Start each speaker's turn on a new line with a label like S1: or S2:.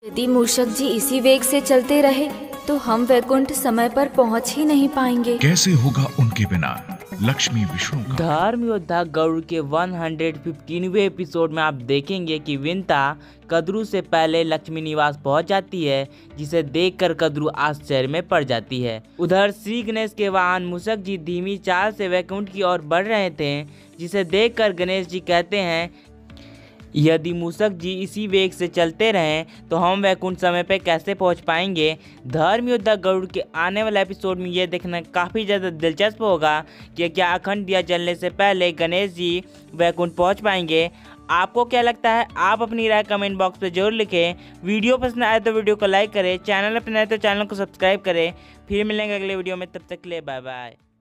S1: यदि मूषक जी इसी वेग से चलते रहे तो हम वैकुंठ समय पर पहुंच ही नहीं पाएंगे।
S2: कैसे होगा उनके बिना लक्ष्मी विष्णु का।
S3: धर्म योद्धा गरुड़ के 115वें एपिसोड में आप देखेंगे कि विंता कद्रू से पहले लक्ष्मी निवास पहुंच जाती है, जिसे देखकर कद्रू आश्चर्य में पड़ जाती है। उधर श्री गणेश के वाहन मूषक जी धीमी चाल से वैकुंठ की ओर बढ़ रहे थे, जिसे देखकर गणेश जी कहते हैं यदि मूषक जी इसी वेग से चलते रहें तो हम वैकुंठ समय पे कैसे पहुंच पाएंगे। धर्म योद्धा गरुड़ के आने वाले एपिसोड में ये देखना काफ़ी ज़्यादा दिलचस्प होगा कि क्या अखंड दिया जलने से पहले गणेश जी वैकुंठ पहुंच पाएंगे। आपको क्या लगता है? आप अपनी राय कमेंट बॉक्स में जरूर लिखें। वीडियो पसंद आए तो वीडियो को लाइक करें, चैनल पर नए तो चैनल को सब्सक्राइब करें। फिर मिलेंगे अगले वीडियो में, तब तक के लिए बाय बाय।